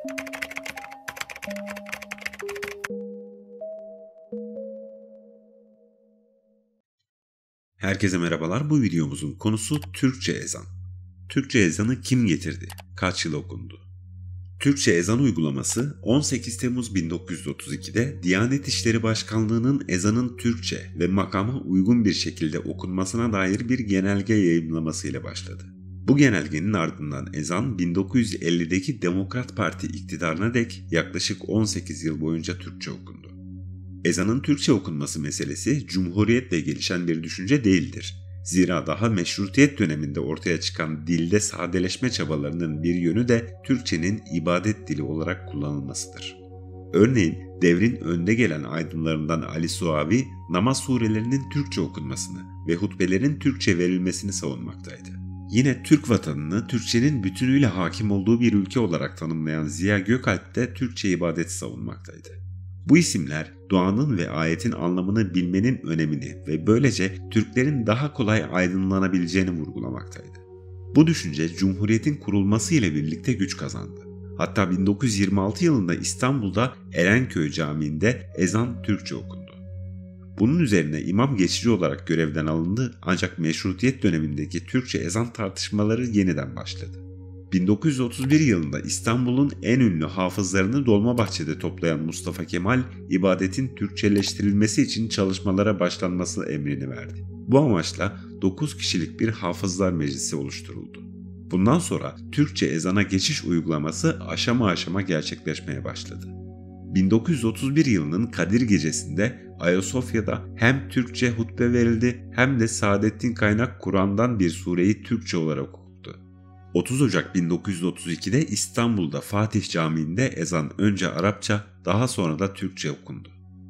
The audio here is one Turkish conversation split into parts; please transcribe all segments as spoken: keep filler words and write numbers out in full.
Herkese merhabalar. Bu videomuzun konusu Türkçe ezan. Türkçe ezanı kim getirdi? Kaç yıl okundu? Türkçe ezan uygulaması on sekiz Temmuz bin dokuz yüz otuz iki'de Diyanet İşleri Başkanlığı'nın ezanın Türkçe ve makama uygun bir şekilde okunmasına dair bir genelge yayımlamasıyla başladı. Bu genelgenin ardından ezan bin dokuz yüz elli'deki Demokrat Parti iktidarına dek yaklaşık on sekiz yıl boyunca Türkçe okundu. Ezanın Türkçe okunması meselesi Cumhuriyetle gelişen bir düşünce değildir. Zira daha meşrutiyet döneminde ortaya çıkan dilde sadeleşme çabalarının bir yönü de Türkçenin ibadet dili olarak kullanılmasıdır. Örneğin devrin önde gelen aydınlarından Ali Suavi, namaz surelerinin Türkçe okunmasını ve hutbelerin Türkçe verilmesini savunmaktaydı. Yine Türk vatanını Türkçenin bütünüyle hakim olduğu bir ülke olarak tanımlayan Ziya Gökalp de Türkçe ibadeti savunmaktaydı. Bu isimler duanın ve ayetin anlamını bilmenin önemini ve böylece Türklerin daha kolay aydınlanabileceğini vurgulamaktaydı. Bu düşünce Cumhuriyet'in kurulması ile birlikte güç kazandı. Hatta bin dokuz yüz yirmi altı yılında İstanbul'da Erenköy Camii'nde ezan Türkçe okundu. Bunun üzerine imam geçici olarak görevden alındı ancak Meşrutiyet dönemindeki Türkçe ezan tartışmaları yeniden başladı. bin dokuz yüz otuz bir yılında İstanbul'un en ünlü hafızlarını Dolmabahçe'de toplayan Mustafa Kemal, ibadetin Türkçeleştirilmesi için çalışmalara başlanması emrini verdi. Bu amaçla dokuz kişilik bir hafızlar meclisi oluşturuldu. Bundan sonra Türkçe ezana geçiş uygulaması aşama aşama gerçekleşmeye başladı. bin dokuz yüz otuz bir yılının Kadir Gecesi'nde Ayasofya'da hem Türkçe hutbe verildi hem de Saadettin Kaynak Kur'an'dan bir sureyi Türkçe olarak okudu. otuz Ocak bin dokuz yüz otuz iki'de İstanbul'da Fatih Camii'nde ezan önce Arapça, daha sonra da Türkçe okundu.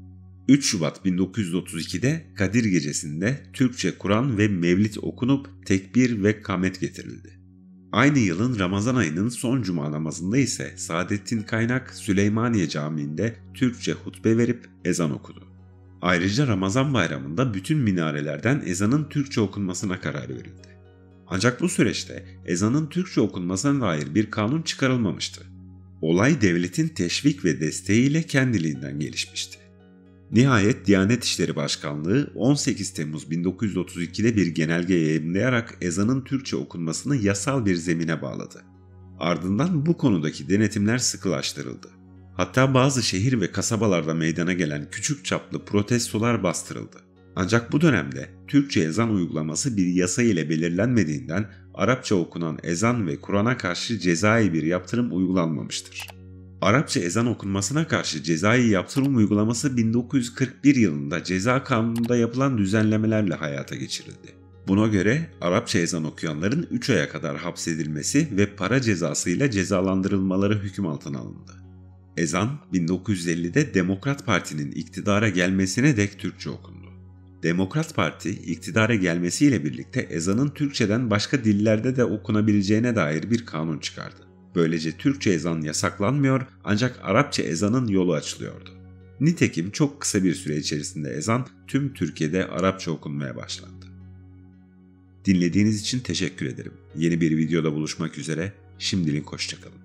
üç Şubat bin dokuz yüz otuz iki'de Kadir Gecesi'nde Türkçe Kur'an ve Mevlid okunup tekbir ve kamet getirildi. Aynı yılın Ramazan ayının son cuma namazında ise Saadettin Kaynak Süleymaniye Camii'nde Türkçe hutbe verip ezan okudu. Ayrıca Ramazan bayramında bütün minarelerden ezanın Türkçe okunmasına karar verildi. Ancak bu süreçte ezanın Türkçe okunmasına dair bir kanun çıkarılmamıştı. Olay devletin teşvik ve desteğiyle kendiliğinden gelişmişti. Nihayet Diyanet İşleri Başkanlığı on sekiz Temmuz bin dokuz yüz otuz iki'de bir genelge yayımlayarak ezanın Türkçe okunmasını yasal bir zemine bağladı. Ardından bu konudaki denetimler sıkılaştırıldı. Hatta bazı şehir ve kasabalarda meydana gelen küçük çaplı protestolar bastırıldı. Ancak bu dönemde Türkçe ezan uygulaması bir yasa ile belirlenmediğinden Arapça okunan ezan ve Kur'an'a karşı cezai bir yaptırım uygulanmamıştır. Arapça ezan okunmasına karşı cezai yaptırım uygulaması bin dokuz yüz kırk bir yılında Ceza Kanunu'nda yapılan düzenlemelerle hayata geçirildi. Buna göre Arapça ezan okuyanların üç aya kadar hapsedilmesi ve para cezasıyla cezalandırılmaları hüküm altına alındı. Ezan bin dokuz yüz elli'de Demokrat Parti'nin iktidara gelmesine dek Türkçe okundu. Demokrat Parti iktidara gelmesiyle birlikte ezanın Türkçeden başka dillerde de okunabileceğine dair bir kanun çıkardı. Böylece Türkçe ezan yasaklanmıyor ancak Arapça ezanın yolu açılıyordu. Nitekim çok kısa bir süre içerisinde ezan tüm Türkiye'de Arapça okunmaya başlandı. Dinlediğiniz için teşekkür ederim. Yeni bir videoda buluşmak üzere, şimdilik hoşça kalın.